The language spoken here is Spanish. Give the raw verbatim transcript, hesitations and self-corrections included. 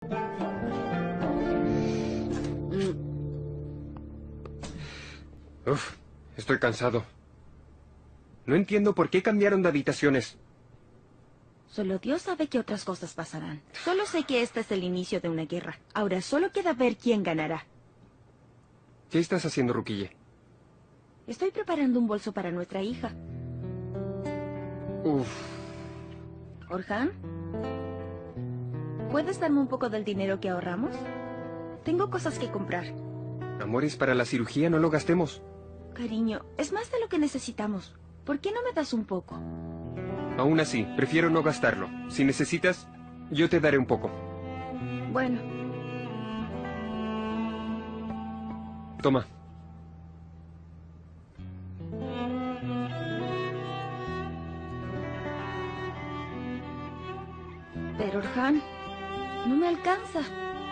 Uf, estoy cansado. No entiendo por qué cambiaron de habitaciones. Solo Dios sabe qué otras cosas pasarán. Solo sé que este es el inicio de una guerra. Ahora solo queda ver quién ganará. ¿Qué estás haciendo, Ruquille? Estoy preparando un bolso para nuestra hija. Uf. Orhan, ¿puedes darme un poco del dinero que ahorramos? Tengo cosas que comprar. Amores, para la cirugía no lo gastemos. Cariño, es más de lo que necesitamos. ¿Por qué no me das un poco? Aún así, prefiero no gastarlo. Si necesitas, yo te daré un poco. Bueno. Toma. Pero, Orhan, no me alcanza.